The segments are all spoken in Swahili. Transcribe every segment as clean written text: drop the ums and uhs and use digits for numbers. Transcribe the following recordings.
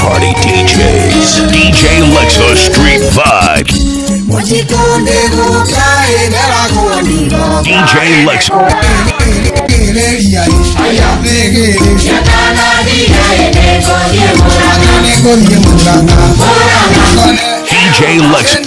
party DJs. DJ Lex the Street Vibe. DJ Lex. DJ Lex.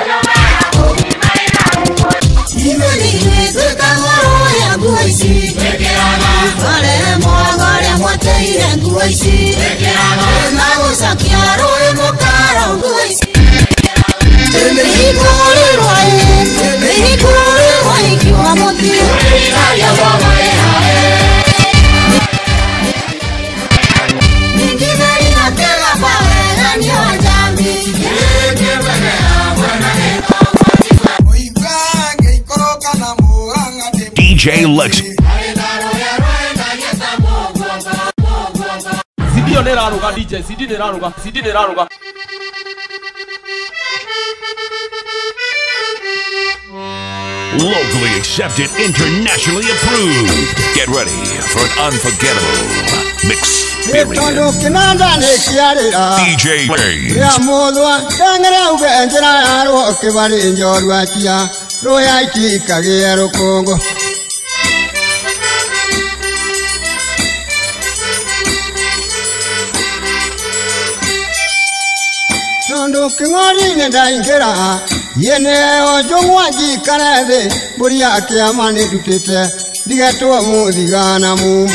DJ Lex. Locally accepted, internationally approved. Get ready for an unforgettable experience. DJ Lex. Kingori ne daingera yene ojongwaji karade buria ke amane dutete digato mu digana mu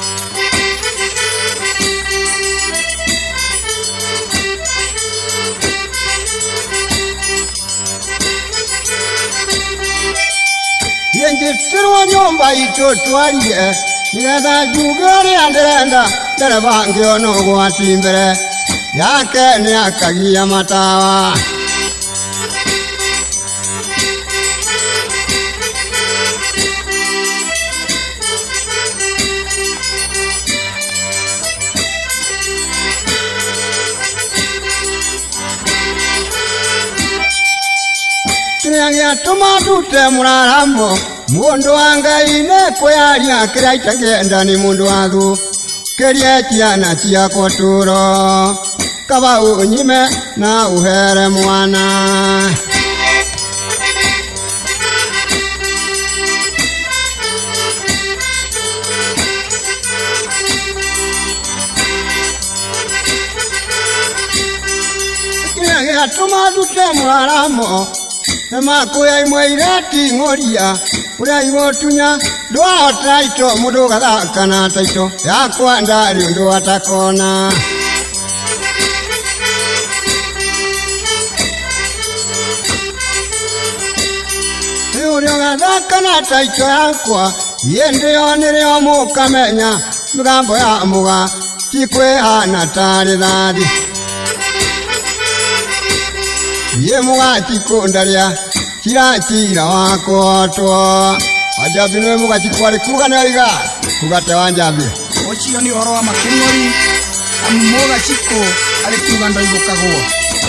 yenge tirwa nyomba ito twaliye nigada jugare andenda darabange ono gwatimbere yake ni akagia matawa Kriangia tomatu te muraramo mundu anga ine koyaria kiraita genda ni mundu wangu keria kiana cia koturo kaba unyime na uhere mwana Kriangia tomatu te muraramo Tema kuya imweireti ngoria Uria igotunya Dwa taito mudu gadaka na taito Yakwa ndari undu watakona Uria gadaka na taito yakwa Yende onire omuka menya Mugambo ya muga Chikwe hana tari dhadi Ye muga chikundaria Chira wako atwa Ajabi nwe muga chikwari kugana iga Kugate wanjabi Ochio ni horo wa makengori Amumoga chiko ale kuganda igo kagoa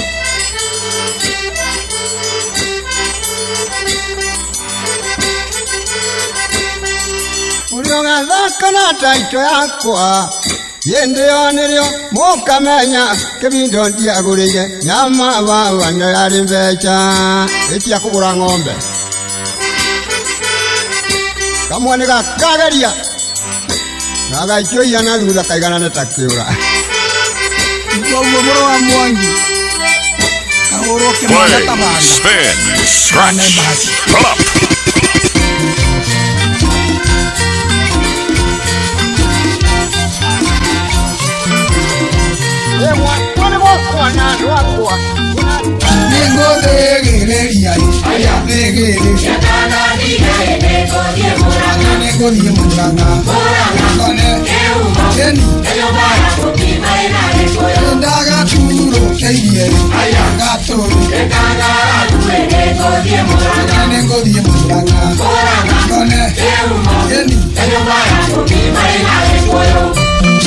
Urionga dhaka na taito yakwa Yende onirio muka menya Kebindo ndiagurige Nyama wawa ndayari mbecha Eti ya kubura ngombe Kamwani ka kagaria Naga icho ya na luda kaigana na takiura Uwa moro wa mwangi Kahoro ke mwana tabanda Spin, scratch, pull up Nengo degereria Degere Yatana diga Nego die muranga Nego die muranga Muranga Yeni Eyobara Kuki maina Nego Ndaga turo Keirie Ayaga turo Ekagara Kue Nego die muranga Nego die muranga Muranga Yeni Eyobara Kuki maina Nego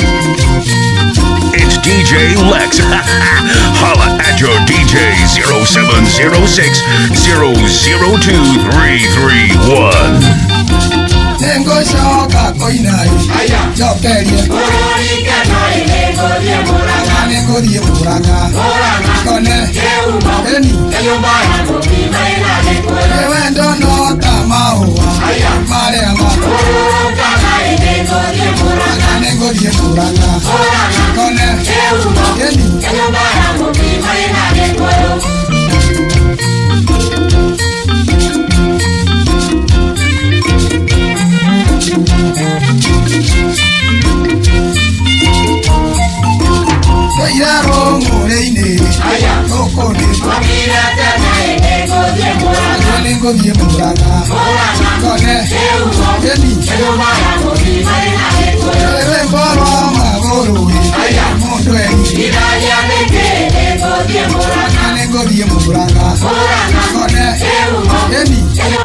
It's DJ Lex. Holla at your DJ 0706 002 331. Tengo shoka koinai. Jokerie. Nengo ngothie muranga kone eni ewe ndono tamaua marema ane ngothie muranga kone eni Yaro moreine, okone, ngothie muranga kone eni ewe mboro magorui mundu eni ngothie muranga kone eni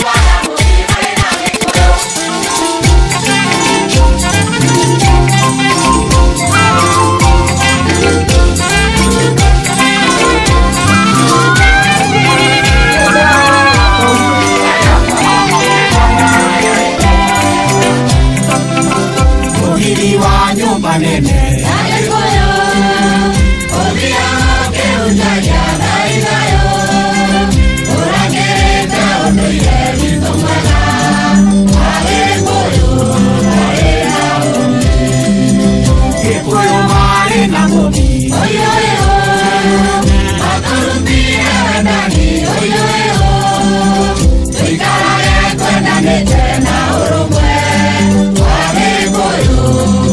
Manene Adekoyo Obia ke unaya daidayo Oragereta onoye bitomana Adekoyo marena momi Kekoyo marena momi Oyoyo Akorupira ndani oyoyo Tuikarare kwenda netena oromwe Adekoyo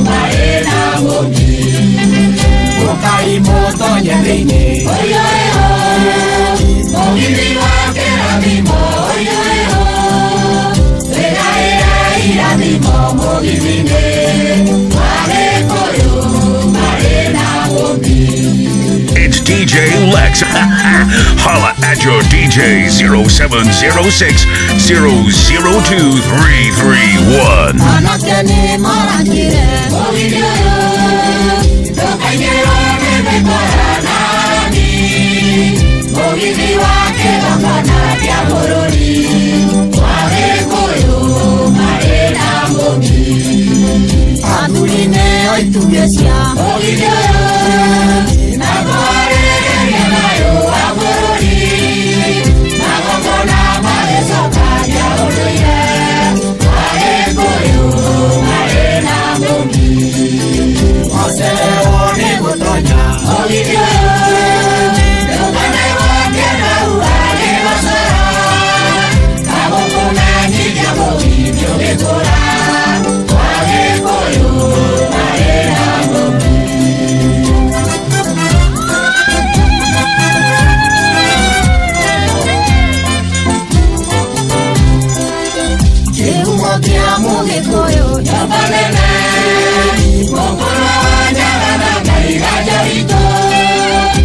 Okai moto nyelene oyoyo Mogiri wake ramimo oyoyo Era iramimo mogirine Mare koyo marena mobi It's DJ Lex. Holla at your DJ 0706 002 331. Anatene marangire mogirio Tokanyero nebe koranani Mogiri wake bambana ya moroni Ware koyo marena mobi Aduline oitugesia mogirio Nagore yanayo amoroni Nagokona maresoka ya oloye Ware koyo marena mobi Oseone botonya Ogidio Yogane wake na uale basara Kabokona nija mogidio gekora Wage koyo marena mobi Jehuwa kia muge koyo Yabanene Mokoro Rajarito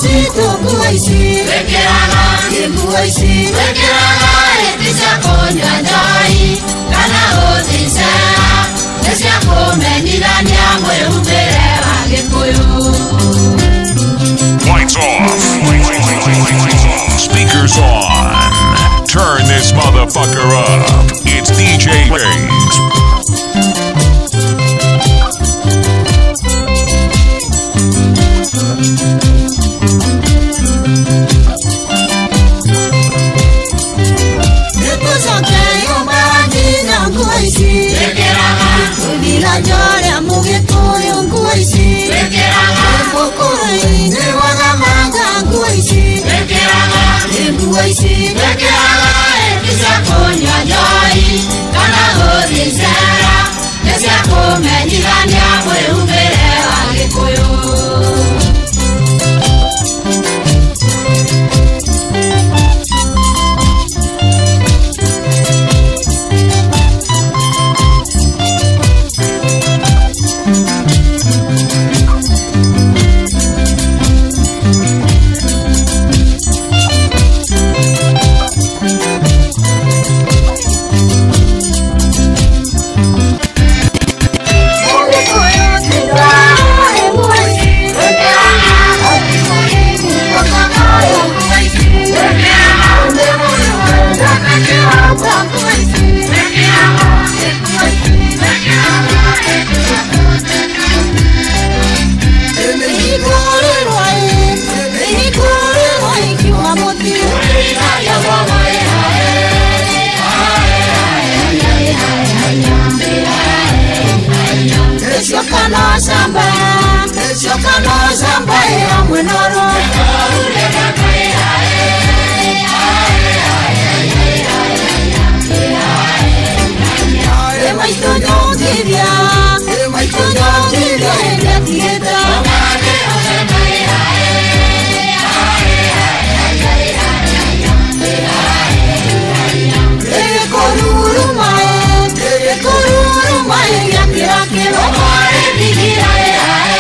si tu kuisi Bekeraga Kuisi Bekeraga Etisa konya jai Kana otisera Nesia kome nidani amwe ubere wage koyo Lights off. Speakers on. Turn this motherfucker up. It's DJ Legs. Kuisi Bekeraga Etisa konya jai Kana otisera Nesia kome nidani amwe ubere wage koyo Shokano samba ya mwenoro Emaito nyongivya Emaito nyongivya Enda tieta Ekoruru mae Yakirake Omare digirae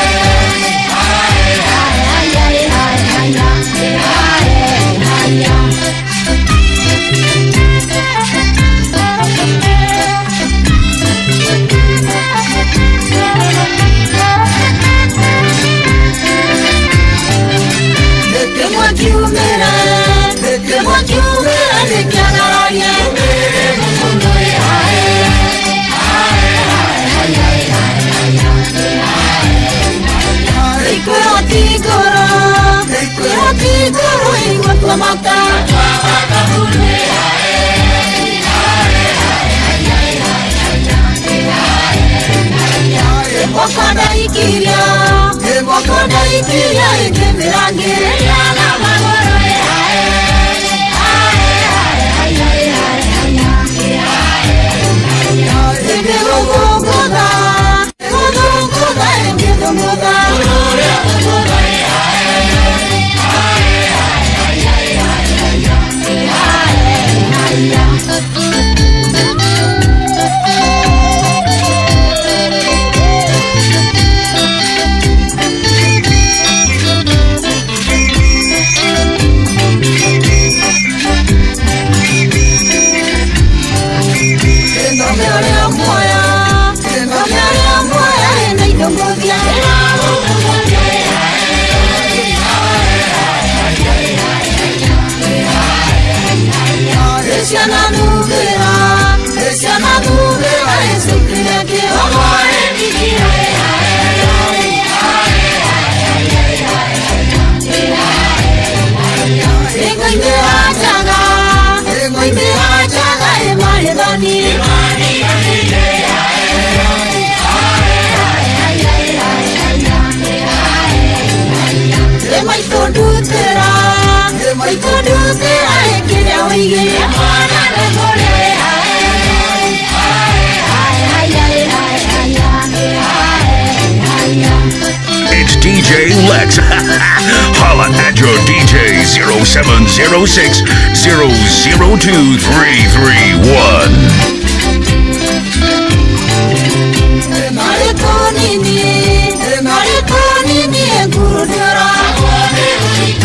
It's DJ Lex. Holla at your DJ 0706 002 331. Marikoni ni gurudura.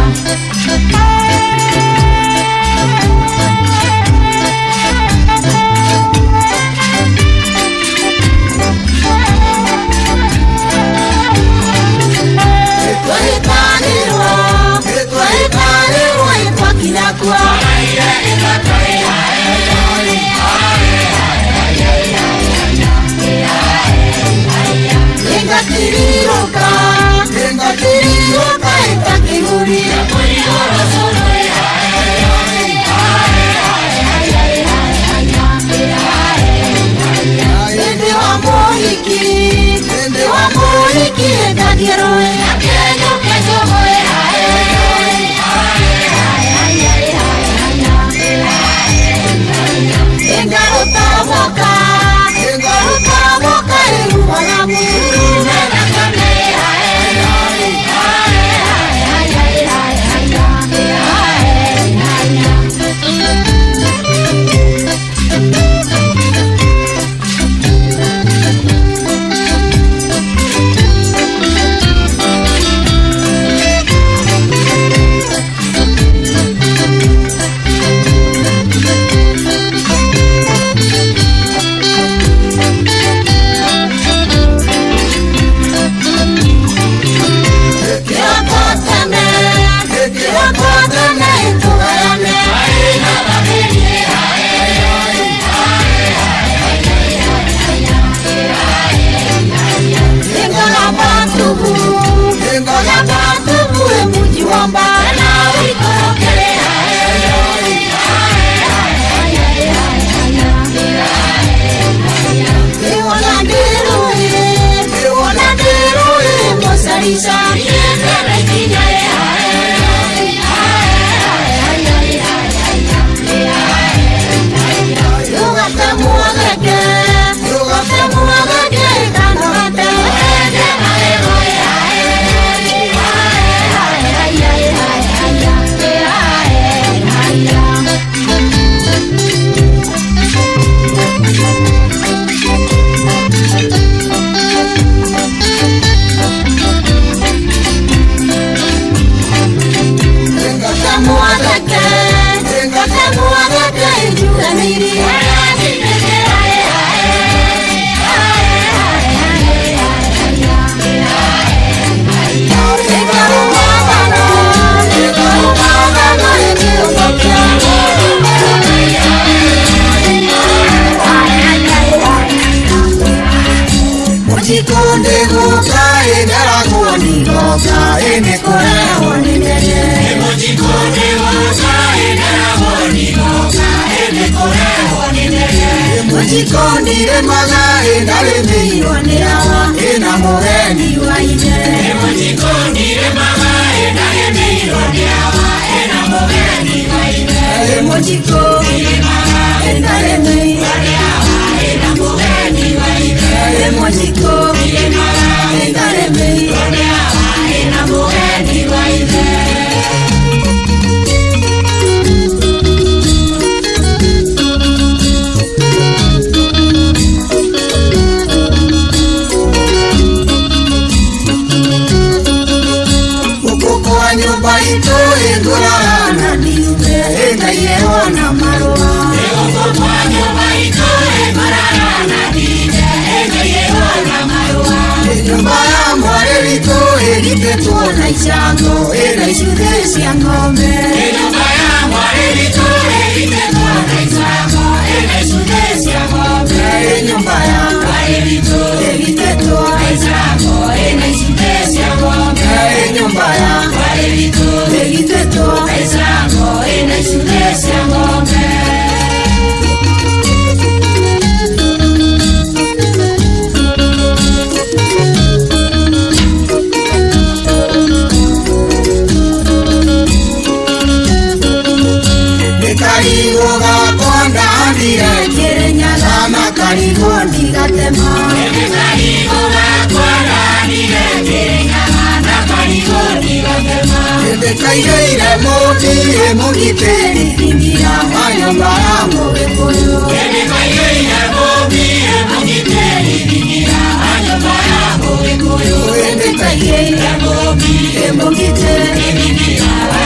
Embogite,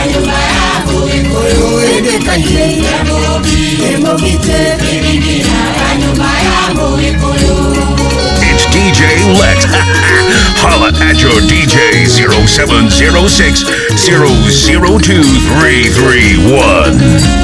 at your DJ 0706 002 331.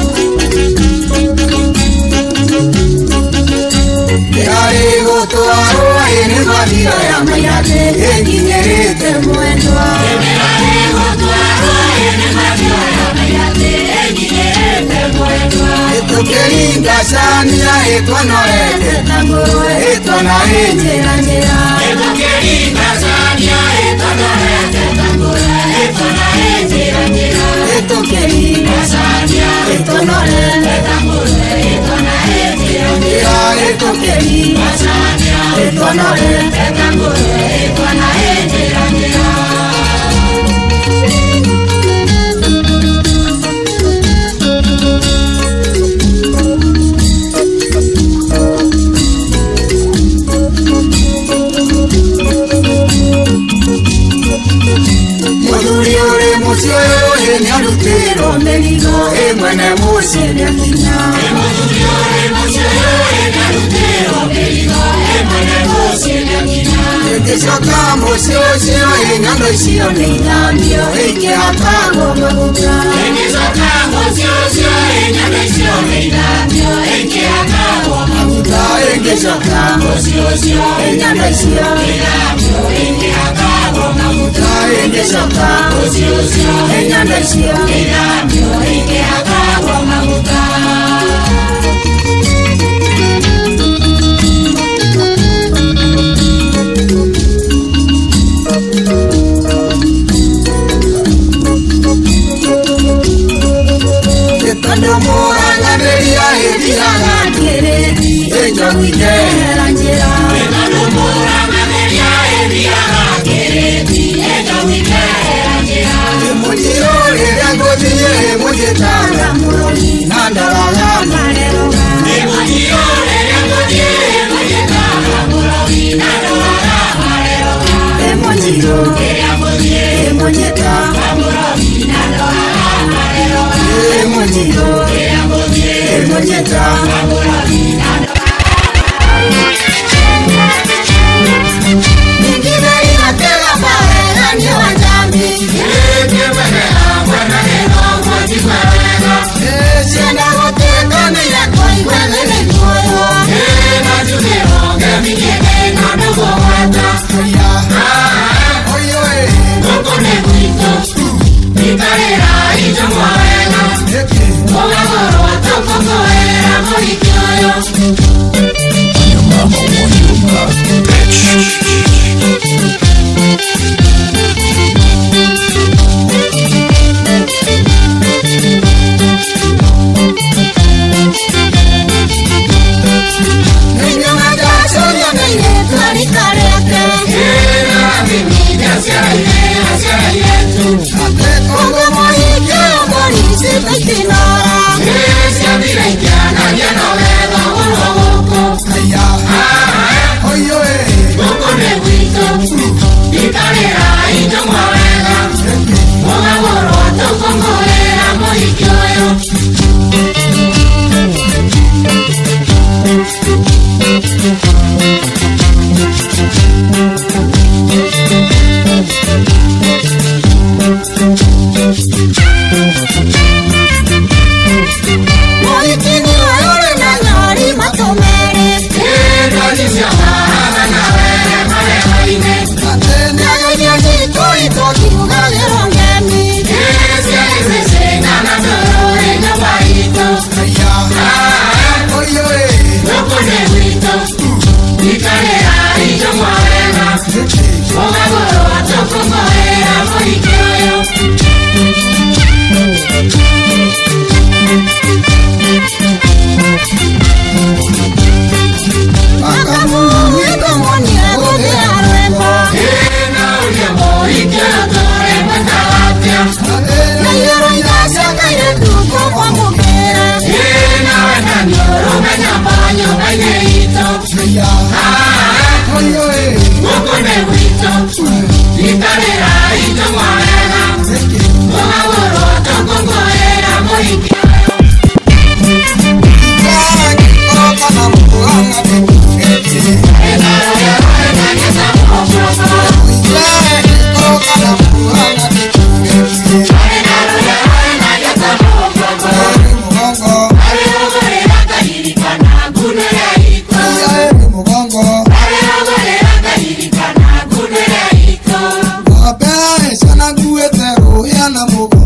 Keringa sania etonore tangoro etona enjera keringa sania etonore tangoro etona enjera keringa sania etonore tangoro etona enjera keringa sania etonore tangoro etona enjera Nyarutero meligo emwana musenya kinya nyarutero meligo emwana musenya kinya ekishoka musyo enyando isiyo ninambyo ekihatango mabuka ekishoka musyo enyando isiyo ninambyo ekihatango mabuka ekishoka musyo enyando isiyo ninambyo ekihatango mabuka ekishoka musyo enyando isiyo ninambyo ekihatango mabuka.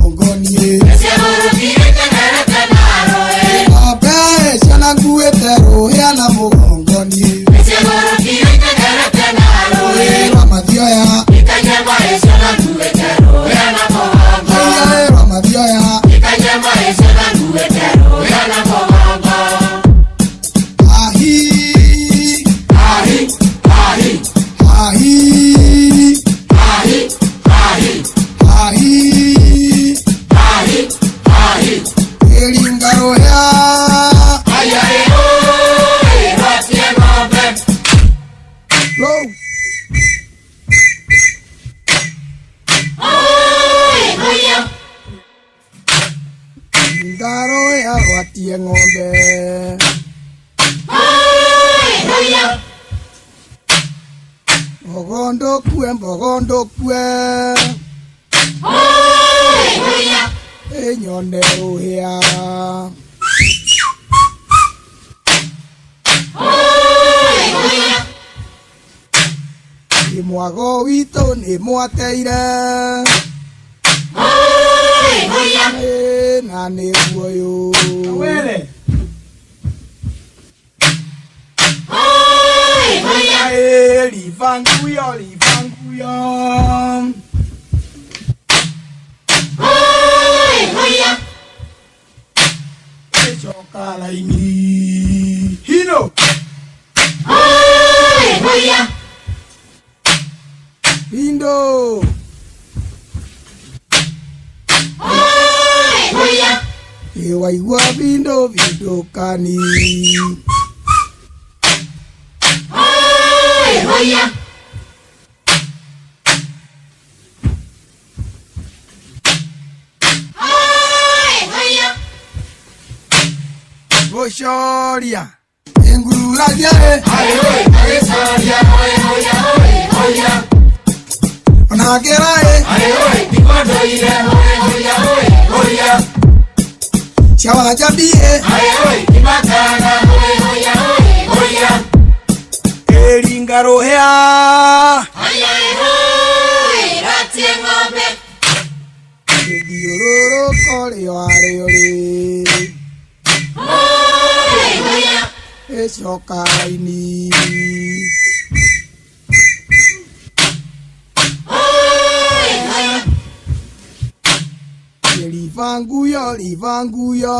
mũgongonie ng'ombe ciana nguĩte rũhĩa na mũgongonie rwa mathioya rwa mathioya ng'ombe mbogondokue nyone rũhĩa mwago witũ nĩ mwateire na nĩ guoyũ livanguyo chokalaini hino Bindo waigua bindo kani Boshoria engururagia onagera Chawajabie Eringa rohea Diororo kore areore Echokaini Livanguyo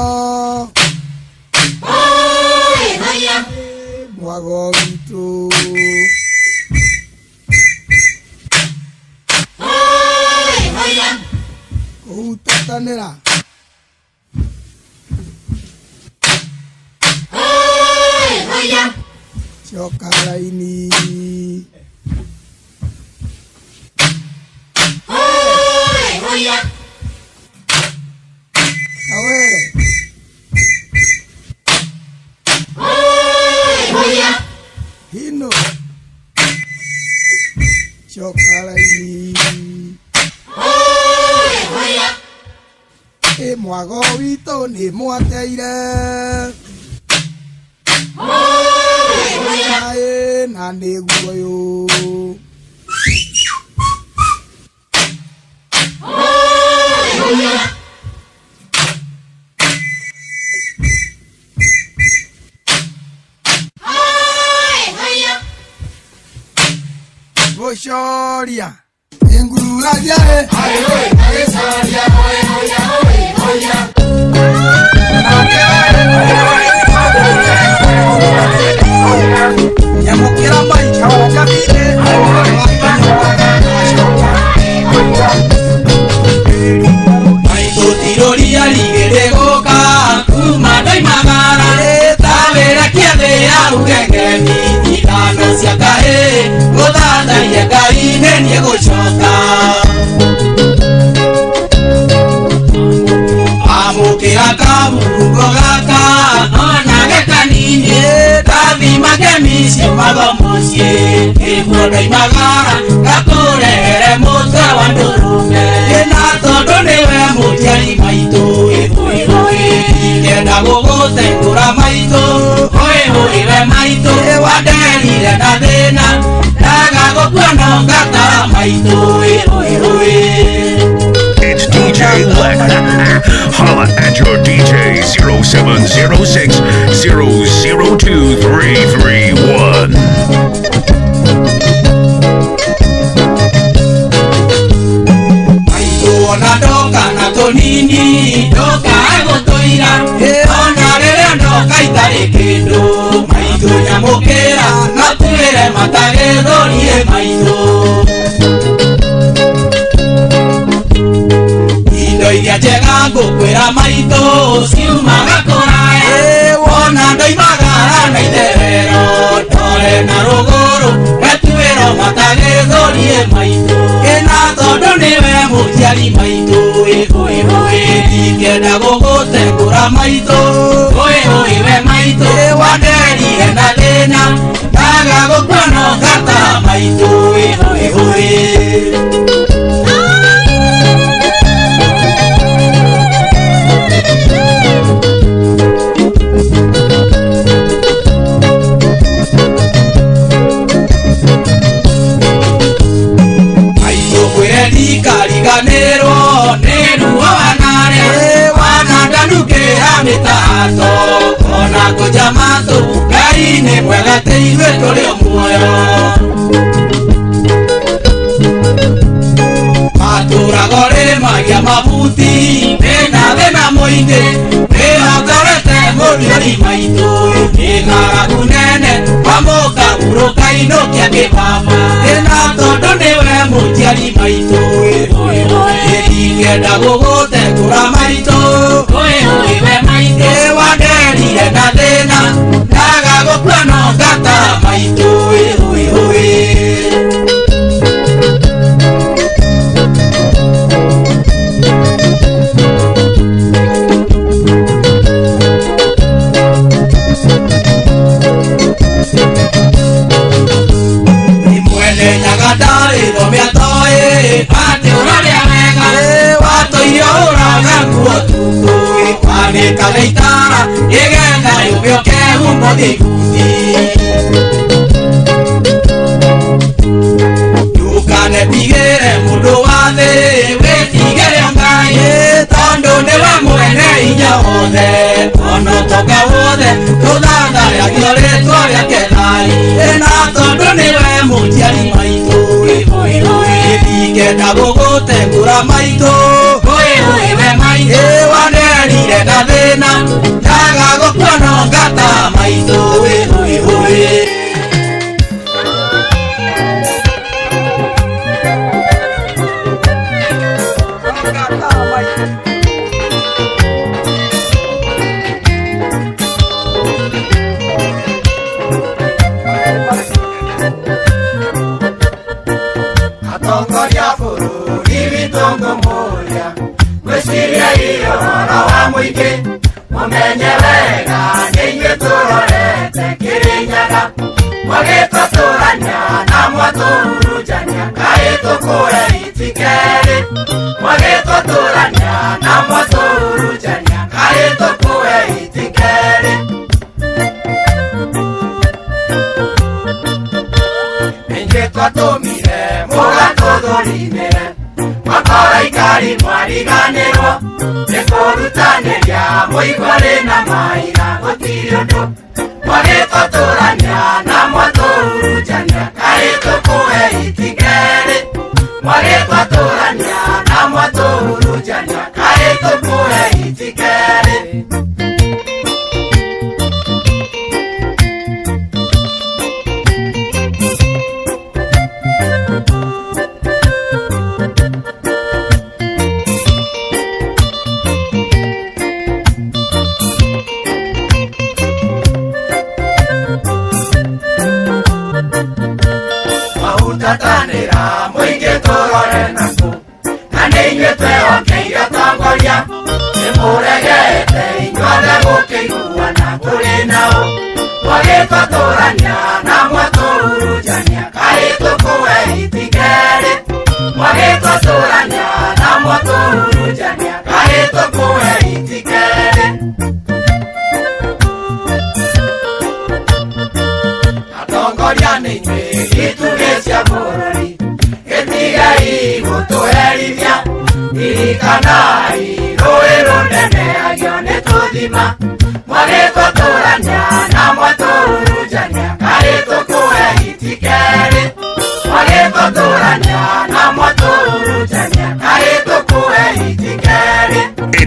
mwago witũ kũhutatanĩra coka raini Awere Hino Chokalaini Mwago witũ nĩ mwateire na nĩ guoyũ Boshoria engururagia nyamukira mai chawajabire Tiroria ligeregoka kuma daimagara tawera kiathe ya rugengeni ithano cia kaĩ gũthatharia Ngai nĩ gũcoka amũkĩra kamũhuko gaka ona gekanini ndathima kemicio mathomocie ĩguo ndaimagara gatũrehere mũtwe wa ndũrũme na tondũ nĩwe mũciari maitũ ngenda gũgũteithũra maitũ hũĩhũĩre maitũ wanderire na thĩna ndaga gũkua no ngatara maitũ It's DJ Lex. Holla at your DJ 0706 002 331. Doka na tonini doka agotoira ona rere doka itare kendo maitho nyamukera na tuere matagerorie maitho indo iria njega ngukwira maitho ciumaga kũraya wona ndoimagara na itherero ndore na rũgũrũ gatuĩro matagerorie maitho ĩna tondũ nĩwe mũciari maitho ingĩenda gũgũtengũra maitho we maitho wanderire na thĩna ndaga gũkua no ngata maitho kariganero neru wanare wanandanukera mitato ona kujamato kaine mwega teirwe tole muoyo matura gore magia mabuti na moinde gorete moriori maito ngara kunene pamoka uroka inokia kebama todo newe muciari maito ingenda gũgũtengũra maito we maito wanderire na thĩna ndaga gũkua no ngata maito Kaleitara yegenda yubyo ke umodi kuti yukane tigere mundu wathe we tigere ngaye tondo ne wa mwene inya hothe ono toka hothe todanda ya gire twaria kenai ena tondo ne we muciari maito tigenda gũgũtengũra maito we maito wanderire na thĩna ndaga gũkua no ngata maitho atongoria bũrũri witũ ngũmũria gwĩciria ihoro wa mũingĩ mũmenye wega nĩ inyuĩ tũrorete Kĩrĩnyaga mwagĩtũtũrania na mwatũhurunjania kaĩ tũkũre itikerĩ mwagĩtũtũrania na mwatũhurunjania kaĩ tũkũre itikerĩ inyuĩ twatũmire mũgatũthũrimĩre mwakora ikari mwariganĩrwo nĩ kũrutanĩria mũigua na maira gũtirĩ ũndũ mwagĩtũtũrania na mwatũhurunjania kaĩ tũkũhe itikerĩ mwagĩtũtũrania na mwatũhurunjania kaĩ tũkũhe itikerĩ tatanĩra mũingĩ tũrore naku na nĩ inyuĩ twehokeire atongoria nĩmũregete inyuothe gũkĩiguana tũrĩ nao mwagĩtũtũrania na mwatũhurunjania kaĩ tũkũhe itikerĩ mwagĩtũtũrania na mwatũhurunjania kaĩ tũkũhe itikerĩ atongoria nĩ inyuĩ itugĩ cia bũrũri gĩtigai gũtũherithia ririkanai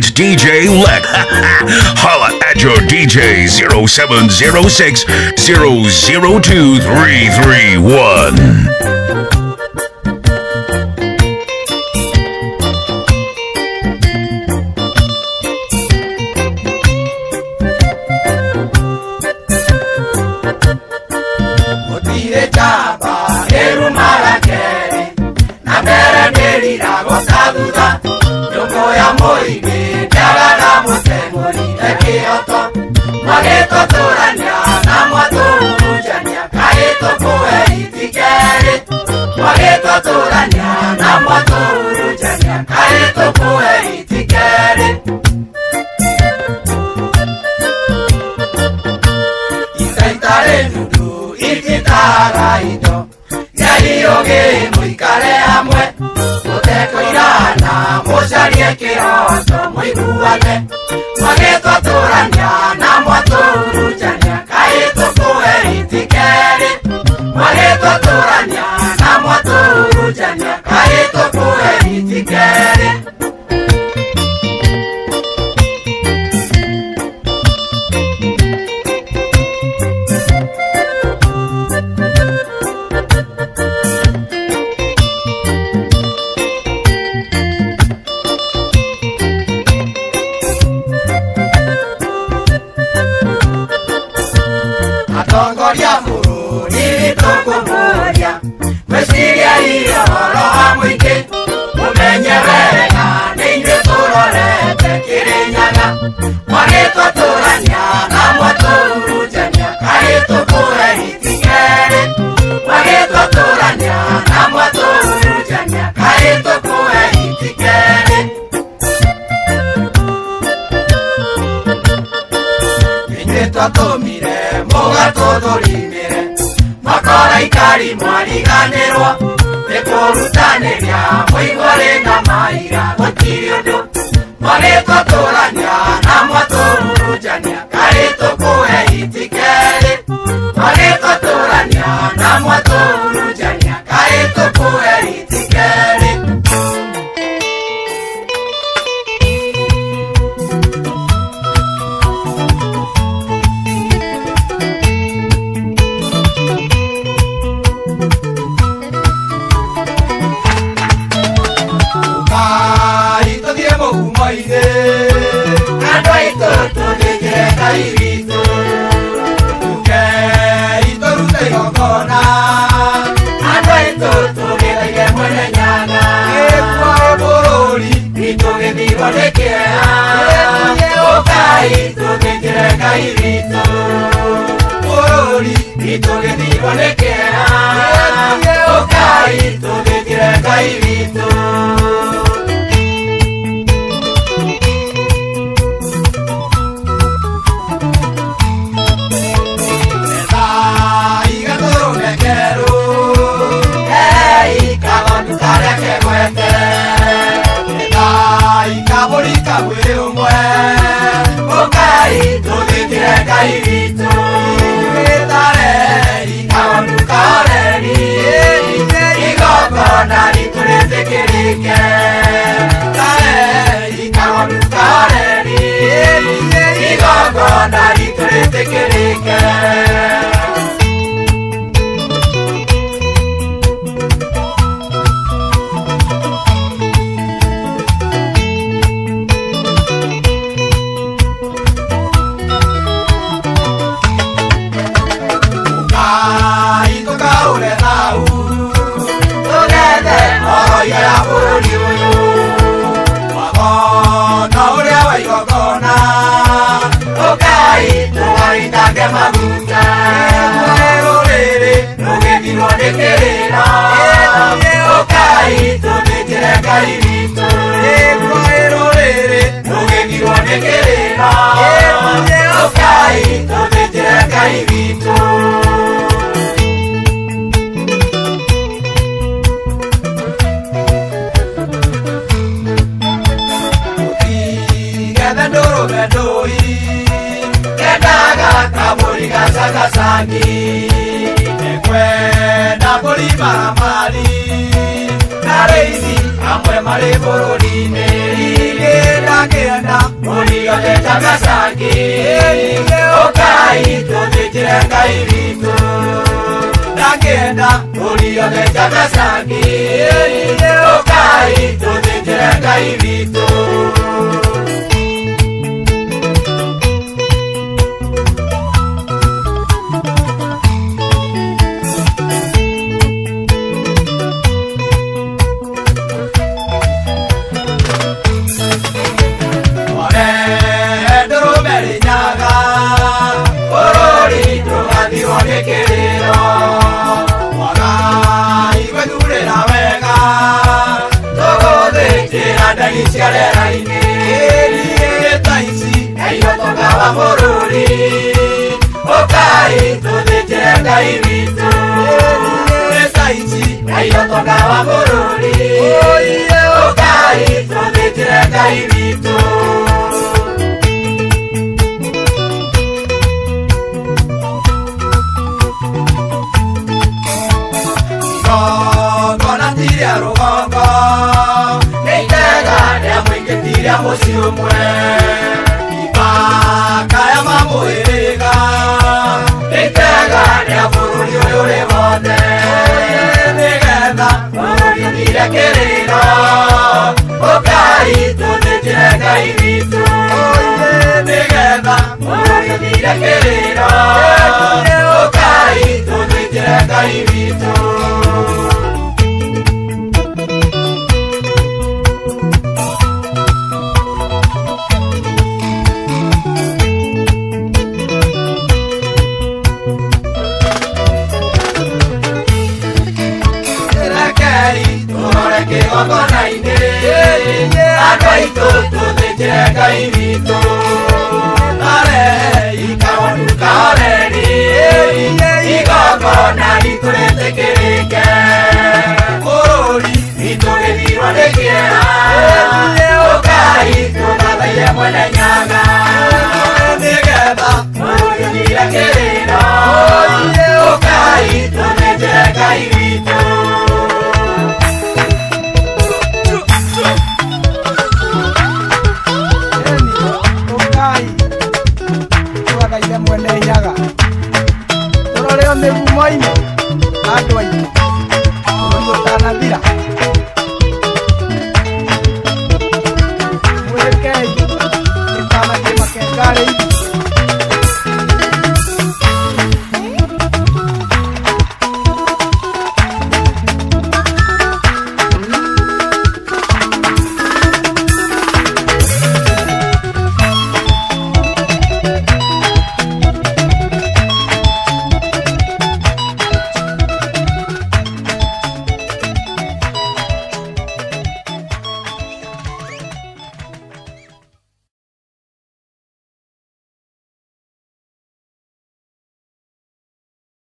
It's DJ Lex. Holla at your DJ 0706 002 331. Arĩithi amwe marĩ bũrũri-inĩ ndakĩenda mũrigo ndeja gacangi ũkai tũthĩnjĩre Ngai witũ ndakĩenda mũrigo ndeja gacangi ũkai tũthĩnjĩre Ngai witũ Ciarera-inĩ taici aiotoka wa bũrũri ũkai tũthĩnjĩre Ngai witũ taici aiotoka wa bũrũri ũkai tũthĩnjĩre Ngai witũ igongona ti rĩa rũgongo Tiria mũciĩ ũmwe ipaka ya mamũhĩrĩga itega rĩa bũrũri ũyũ ũrĩ wothe nĩgetha bũrũri ũthire kĩrĩro ũkai tũthĩnjĩre Ngai witũ nĩgetha bũrũri ũthire kĩrĩro ũkai tũthĩnjĩre Ngai witũ Kĩgongona-inĩ andũ aitũ tũthĩnjĩre Ngai witũ arehe ikaũndũ kahoreri igongona ritũ rĩtĩkĩrĩke